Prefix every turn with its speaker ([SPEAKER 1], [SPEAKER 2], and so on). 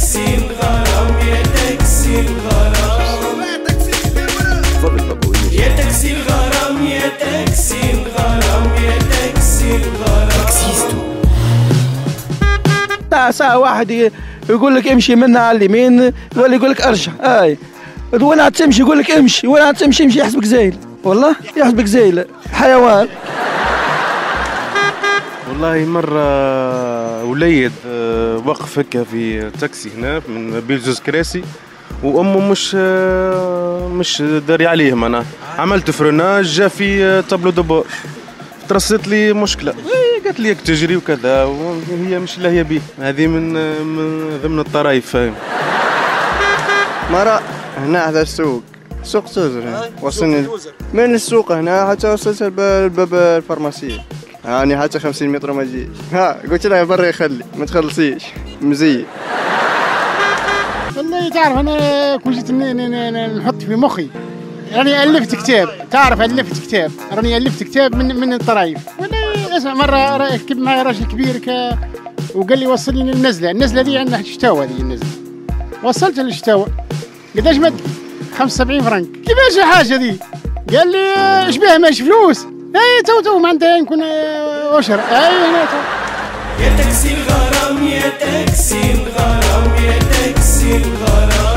[SPEAKER 1] تاكسي الغرام يا تاكسي الغرام يا تاكسي الغرام يا تاكسي الغرام يا تاكسي الغرام.
[SPEAKER 2] ساعة واحد يقول لك امشي منها على اليمين ولا يقول لك ارجع. وين تمشي يقول لك امشي، وين تمشي امشي يحسبك زايل، والله يحسبك زايل حيوان.
[SPEAKER 3] والله مرة وليد وقف هكا في تاكسي هنا من بين زوز كراسي وامه مش داري عليه، معناها عملت فرناج جا في طابلو دبور، ترصت لي مشكلة، قالت لي تجري وكذا وهي مش لاهية بيه. هذه من ضمن الطرايف، فاهم.
[SPEAKER 4] مرة هنا على السوق، سوق توزر وصلني من السوق هنا حتى وصلت لباب الفارماسية، يعني حتى 50 متر ما جيش. قلت لها برا يخلي ما تخلصيش مزية.
[SPEAKER 5] والله تعرف انا كون جيت نحط في مخي، راني الفت كتاب، تعرف الفت كتاب، راني الفت كتاب من الطرايف. والله اسمع مرة ركب معي راجل كبير وقال لي وصلني النزلة دي عندنا شتاوة، هذه النزلة وصلت للشتاوة. قداش مد؟ 75 فرنك. كيفاش الحاجة دي؟ قال لي اش بيه ماشي فلوس؟ اي تو معناتها يمكن عشر. هنا تو.
[SPEAKER 1] يا تاكسي الغرام يا تاكسي الغرام يا تاكسي الغرام.